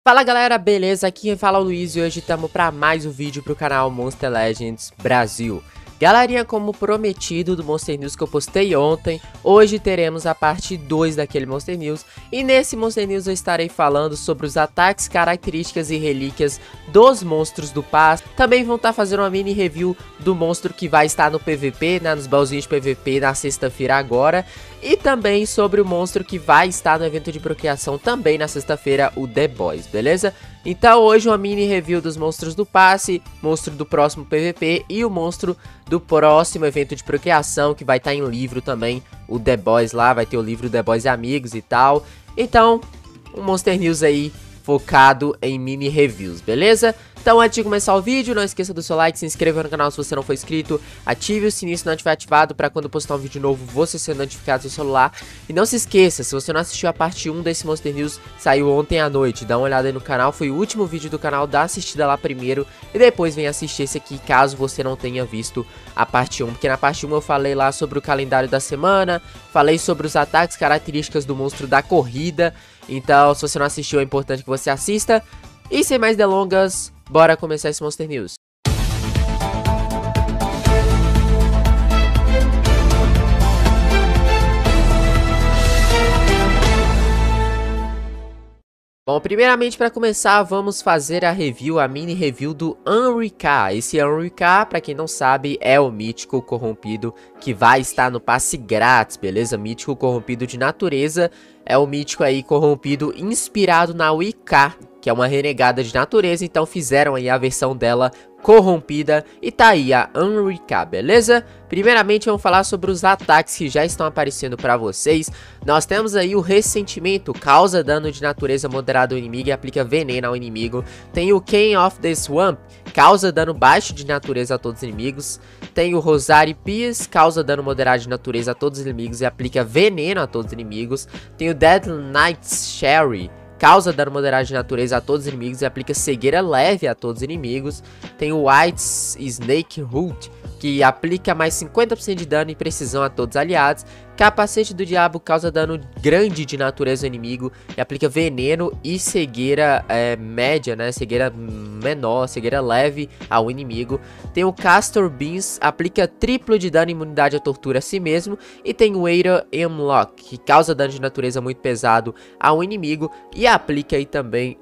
Fala galera, beleza? Aqui quem fala é o Luiz e hoje estamos para mais um vídeo pro canal Monster Legends Brasil. Galerinha, como prometido do Monster News que eu postei ontem, hoje teremos a parte 2 daquele Monster News. E nesse Monster News eu estarei falando sobre os ataques, características e relíquias dos monstros do passe. Também vão estar fazendo uma mini review do monstro que vai estar no PVP, né, nos baúzinhos de PVP na sexta-feira agora. E também sobre o monstro que vai estar no evento de procriação também na sexta-feira, o The Boys, beleza? Então hoje uma mini review dos monstros do passe, monstro do próximo PVP e o monstro do próximo evento de procriação que vai estar em livro também, o The Boys lá, vai ter o livro The Boys e Amigos e tal. Então, um Monster News aí focado em mini reviews, beleza? Então antes de começar o vídeo, não esqueça do seu like, se inscreva no canal se você não for inscrito, ative o sininho se não estiver ativado para quando eu postar um vídeo novo você ser notificado no seu celular. E não se esqueça, se você não assistiu a parte 1 desse Monster News, saiu ontem à noite, dá uma olhada aí no canal, foi o último vídeo do canal, dá uma assistida lá primeiro e depois vem assistir esse aqui caso você não tenha visto a parte 1, porque na parte 1 eu falei lá sobre o calendário da semana, falei sobre os ataques, características do monstro da corrida. Então se você não assistiu é importante que você assista. E sem mais delongas, bora começar esse Monster News. Bom, primeiramente para começar, vamos fazer a review, a mini review do Henry K. Esse Henry K, para quem não sabe, é o mítico corrompido que vai estar no passe grátis, beleza? Mítico corrompido de natureza, é o mítico aí corrompido inspirado na Wicca, que é uma renegada de natureza, então fizeram aí a versão dela corrompida e tá aí a Henry K, beleza? Primeiramente vamos falar sobre os ataques que já estão aparecendo pra vocês. Nós temos aí o ressentimento, causa dano de natureza moderado ao inimigo e aplica veneno ao inimigo. Tem o King of the Swamp, causa dano baixo de natureza a todos os inimigos. Tem o Rosary Piece, causa dano moderado de natureza a todos os inimigos e aplica veneno a todos os inimigos. Tem o Dead Knight's Sherry, causa dano moderado de natureza a todos os inimigos e aplica cegueira leve a todos os inimigos. Tem o White Snake Root, que aplica mais 50% de dano e precisão a todos os aliados. Capacete do Diabo causa dano grande de natureza ao inimigo e aplica veneno e cegueira média, né? Cegueira menor, cegueira leve ao inimigo. Tem o Castor Beans, aplica triplo de dano e imunidade à tortura a si mesmo. E tem o Eira Hemlock, que causa dano de natureza muito pesado ao inimigo e aplica aí também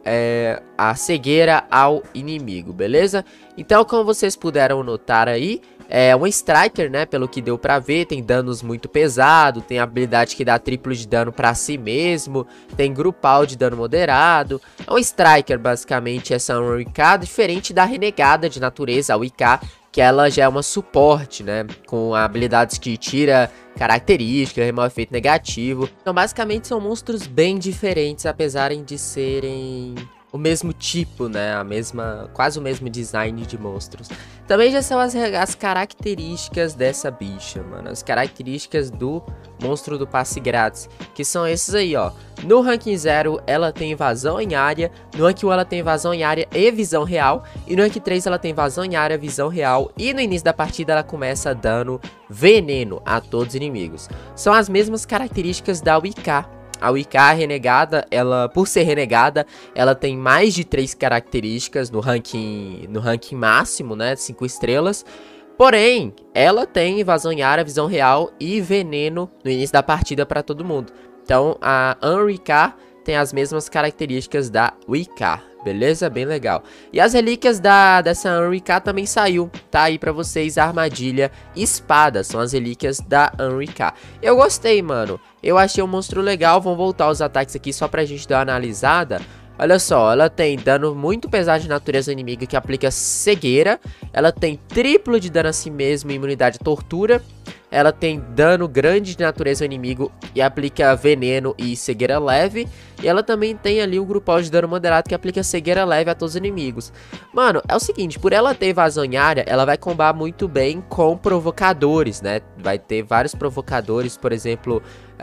a cegueira ao inimigo, beleza? Então, como vocês puderam notar aí, é um Striker, né, pelo que deu pra ver, tem danos muito pesados, tem habilidade que dá triplo de dano pra si mesmo, tem grupal de dano moderado, é um Striker basicamente essa Henry K, diferente da renegada de natureza, a Wicca, que ela já é uma suporte, né, com habilidades que tira características, remove efeito negativo. Então basicamente são monstros bem diferentes, apesar de serem o mesmo tipo, né, quase o mesmo design de monstros. Também já são as características dessa bicha, mano, as características do monstro do passe grátis, que são esses aí, ó. No ranking 0 ela tem invasão em área, no ranking 1 ela tem invasão em área e visão real, e no ranking 3 ela tem invasão em área, visão real, e no início da partida ela começa dando veneno a todos os inimigos. São as mesmas características da Wicca. A Wicca renegada, ela, por ser renegada, ela tem mais de 3 características no ranking máximo, né, 5 estrelas. Porém, ela tem invasão em área, visão real e veneno no início da partida para todo mundo. Então, a Henry K tem as mesmas características da Wicca, beleza? Bem legal. E as relíquias dessa Henry K também saiu, tá aí pra vocês, a armadilha e espada, são as relíquias da Henry K. Eu gostei, mano, eu achei um monstro legal, vão voltar os ataques aqui só pra gente dar uma analisada. Olha só, ela tem dano muito pesado de natureza inimiga que aplica cegueira. Ela tem triplo de dano a si mesmo e imunidade à tortura. Ela tem dano grande de natureza ao inimigo e aplica veneno e cegueira leve. E ela também tem ali o grupal de dano moderado que aplica cegueira leve a todos os inimigos. Mano, é o seguinte, por ela ter evasão em área, ela vai combar muito bem com provocadores, né? Vai ter vários provocadores, por exemplo,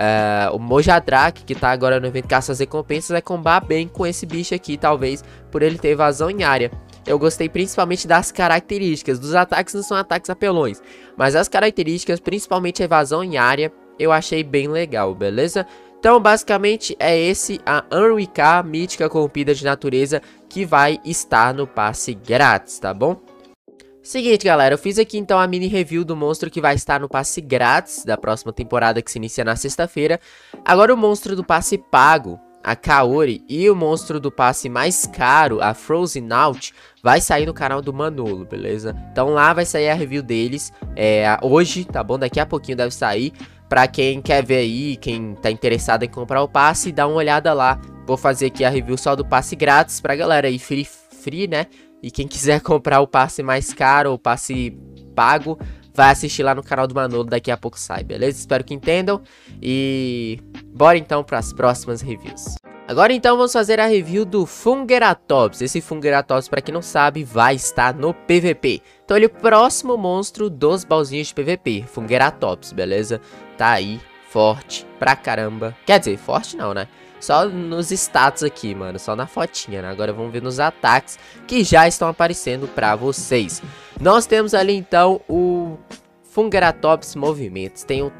o Mojadrak, que tá agora no evento Caça às Recompensas, vai combar bem com esse bicho aqui, talvez, por ele ter evasão em área. Eu gostei principalmente das características, dos ataques não são ataques apelões, mas as características, principalmente a evasão em área, eu achei bem legal, beleza? Então, basicamente, é esse a Henry K, mítica corrompida de natureza, que vai estar no passe grátis, tá bom? Seguinte, galera, eu fiz aqui então a mini review do monstro que vai estar no passe grátis da próxima temporada que se inicia na sexta-feira. Agora o monstro do passe pago, a Kaori, e o monstro do passe mais caro, a Frozen Out, vai sair no canal do Manolo, beleza? Então lá vai sair a review deles hoje, tá bom? Daqui a pouquinho deve sair. Pra quem quer ver aí, quem tá interessado em comprar o passe, dá uma olhada lá. Vou fazer aqui a review só do passe grátis pra galera aí free, né? E quem quiser comprar o passe mais caro ou passe pago, vai assistir lá no canal do Manolo, daqui a pouco sai, beleza? Espero que entendam. E bora então para as próximas reviews. Agora então vamos fazer a review do Fungeratops. Esse Fungeratops, para quem não sabe, vai estar no PVP. Então ele é o próximo monstro dos baúzinhos de PVP, Fungeratops, beleza? Tá aí, forte pra caramba. Quer dizer, forte não, né? Só nos status aqui, mano, só na fotinha, né? Agora vamos ver nos ataques que já estão aparecendo pra vocês. Nós temos ali então o Fungeratops Movimentos. Tem o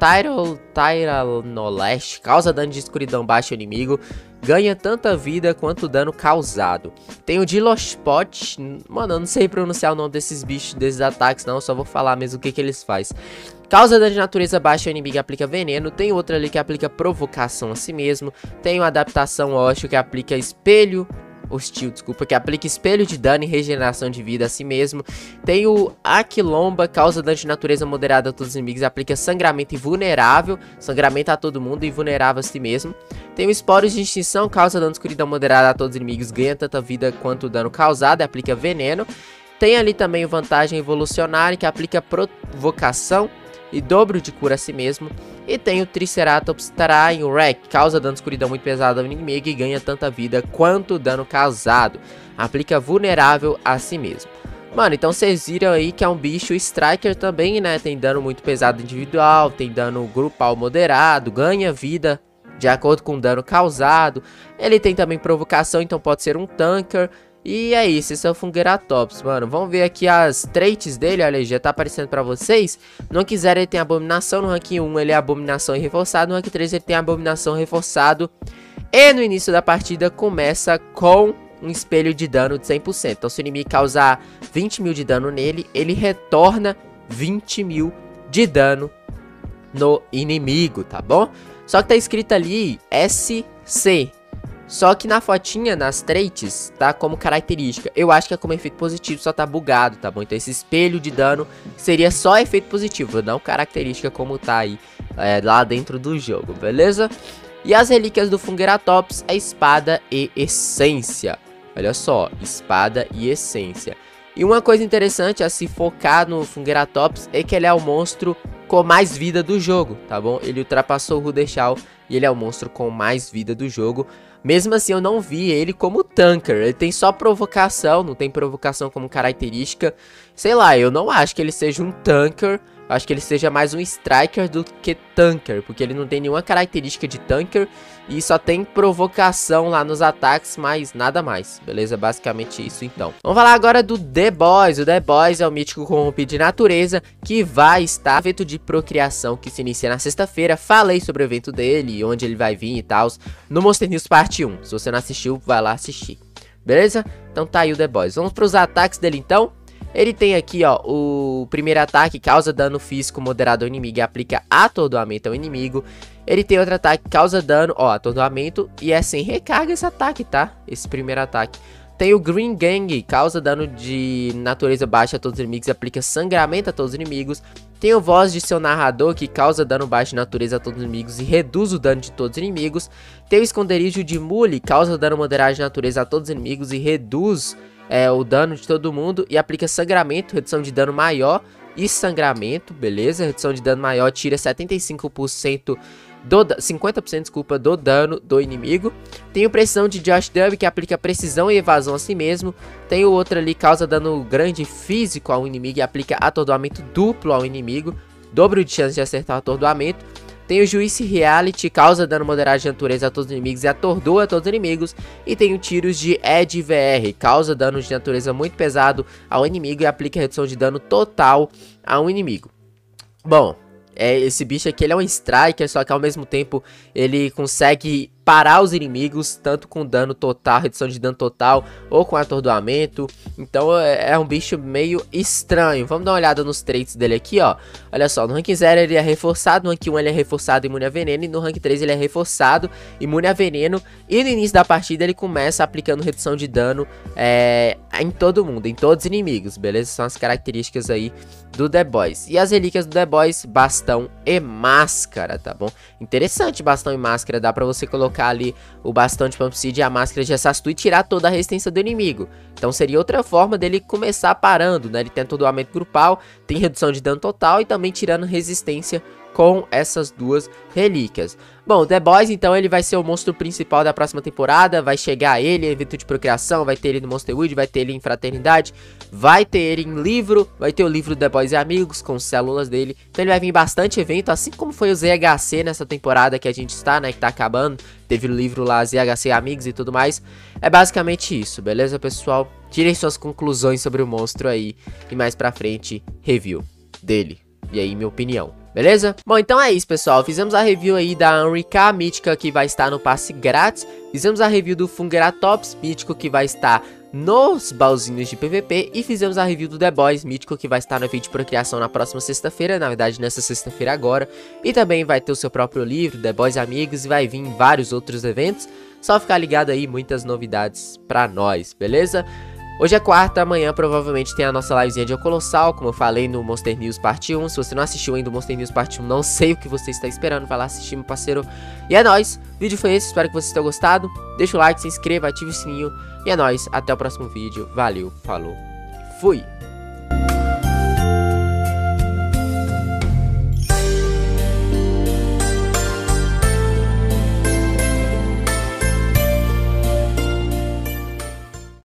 Tyranolash, causa dano de escuridão baixo ao inimigo, ganha tanta vida quanto dano causado. Tem o Dilospot, mano, eu não sei pronunciar o nome desses bichos, desses ataques não, só vou falar mesmo o que eles fazem. Causa dano de natureza baixa ao inimigo e aplica veneno. Tem outro ali que aplica provocação a si mesmo. Tem o adaptação ósseo que aplica espelho hostil, desculpa, que aplica espelho de dano e regeneração de vida a si mesmo. Tem o Aquilomba, causa dano de natureza moderada a todos os inimigos, aplica sangramento invulnerável, sangramento a todo mundo e vulnerável a si mesmo. Tem o Esporos de Extinção, causa dano de escuridão moderada a todos os inimigos, ganha tanta vida quanto o dano causado e aplica veneno. Tem ali também o Vantagem Evolucionária, que aplica provocação e dobro de cura a si mesmo. E tem o Triceratops Trainwreck, causa dano de escuridão muito pesado ao inimigo e ganha tanta vida quanto dano causado, aplica vulnerável a si mesmo. Mano, então vocês viram aí que é um bicho Striker também, né? Tem dano muito pesado individual, tem dano grupal moderado, ganha vida de acordo com o dano causado. Ele tem também provocação, então pode ser um tanker. E é isso, esse é o Fungeratops, mano. Vamos ver aqui as traits dele, olha aí, já tá aparecendo pra vocês. No rank 0 ele tem abominação, no rank 1 ele é abominação e reforçado, no rank 3 ele tem abominação reforçado. E no início da partida começa com um espelho de dano de 100%. Então se o inimigo causar 20 mil de dano nele, ele retorna 20 mil de dano no inimigo, tá bom? Só que tá escrito ali SC. Só que na fotinha, nas traits, tá como característica. Eu acho que é como efeito positivo, só tá bugado, tá bom? Então esse espelho de dano seria só efeito positivo, não característica como tá aí lá dentro do jogo, beleza? E as relíquias do Fungeratops é espada e essência. Olha só, espada e essência. E uma coisa interessante a se focar no Fungeratops é que ele é o monstro com mais vida do jogo, tá bom? Ele ultrapassou o Rudeshao e ele é o monstro com mais vida do jogo. Mesmo assim, eu não vi ele como tanker. Ele tem só provocação, não tem provocação como característica. Sei lá, eu não acho que ele seja um tanker. Eu acho que ele seja mais um striker do que tanker, porque ele não tem nenhuma característica de tanker e só tem provocação lá nos ataques, mas nada mais, beleza? Basicamente isso então. Vamos falar agora do The Boys. O The Boys é o mítico corrompido de natureza que vai estar no evento de procriação que se inicia na sexta-feira. Falei sobre o evento dele, onde ele vai vir e tal, no Monster News Parte 1. Se você não assistiu, vai lá assistir, beleza? Então tá aí o The Boys. Vamos para os ataques dele então. Ele tem aqui, ó, o primeiro ataque, causa dano físico moderado ao inimigo e aplica atordoamento ao inimigo. Ele tem outro ataque, causa dano, ó, atordoamento e é sem recarga esse ataque, tá? Esse primeiro ataque. Tem o Green Gang, causa dano de natureza baixa a todos os inimigos e aplica sangramento a todos os inimigos. Tem o Voz de seu narrador, que causa dano baixo de natureza a todos os inimigos e reduz o dano de todos os inimigos. Tem o Esconderijo de Mule, causa dano moderado de natureza a todos os inimigos e reduz o dano de todo mundo e aplica sangramento, redução de dano maior e sangramento, beleza? Redução de dano maior tira 75% 50%, desculpa, do dano do inimigo. Tem o Precisão de Josh Dub, que aplica precisão e evasão a si mesmo. Tem o outro ali, causa dano grande físico ao inimigo e aplica atordoamento duplo ao inimigo, dobro de chance de acertar o atordoamento. Tem o Juice Reality, causa dano moderado de natureza a todos os inimigos e atordoa a todos os inimigos. E tem o Tiros de Ed VR, causa dano de natureza muito pesado ao inimigo e aplica redução de dano total ao inimigo. Bom, Esse bicho aqui, ele é um Striker, só que ao mesmo tempo ele consegue parar os inimigos, tanto com dano total, redução de dano total, ou com atordoamento. Então é um bicho meio estranho. Vamos dar uma olhada nos traits dele aqui, ó. Olha só, no rank 0 ele é reforçado, no rank 1 ele é reforçado imune a veneno, e no rank 3 ele é reforçado imune a veneno. E no início da partida ele começa aplicando redução de dano em todo mundo, em todos os inimigos, beleza? São as características aí do The Boys. E as relíquias do The Boys, bastão e máscara, tá bom? Interessante bastão e máscara, dá pra você colocar ali o bastão de Pump Seed e a máscara de Sastu e tirar toda a resistência do inimigo. Então seria outra forma dele começar parando, né? Ele tem atordoamento grupal, tem redução de dano total e também tirando resistência com essas duas relíquias. Bom, The Boys, então, ele vai ser o monstro principal da próxima temporada. Vai chegar ele em evento de procriação, vai ter ele no Monsterwood, vai ter ele em Fraternidade, vai ter ele em livro, vai ter o livro The Boys e Amigos com células dele. Então ele vai vir em bastante evento, assim como foi o ZHC nessa temporada que a gente está, né, que tá acabando. Teve o livro lá, ZHC Amigos e tudo mais. É basicamente isso, beleza, pessoal? Tirem suas conclusões sobre o monstro aí e mais pra frente, review dele. E aí, minha opinião. Beleza? Bom, então é isso, pessoal. Fizemos a review aí da Anrika mítica, que vai estar no passe grátis. Fizemos a review do Fungeratops mítico, que vai estar nos baúzinhos de PVP. E fizemos a review do The Boys mítico, que vai estar no evento de procriação na próxima sexta-feira. Na verdade, nessa sexta-feira agora. E também vai ter o seu próprio livro, The Boys Amigos. E vai vir vários outros eventos. Só ficar ligado aí, muitas novidades pra nós, beleza? Hoje é quarta, amanhã provavelmente tem a nossa livezinha de Colossal, como eu falei no Monster News Parte 1. Se você não assistiu ainda o Monster News Parte 1, não sei o que você está esperando, vai lá assistir, meu parceiro. E é nóis, o vídeo foi esse, espero que vocês tenham gostado. Deixa o like, se inscreva, ative o sininho. E é nóis, até o próximo vídeo, valeu, falou, fui!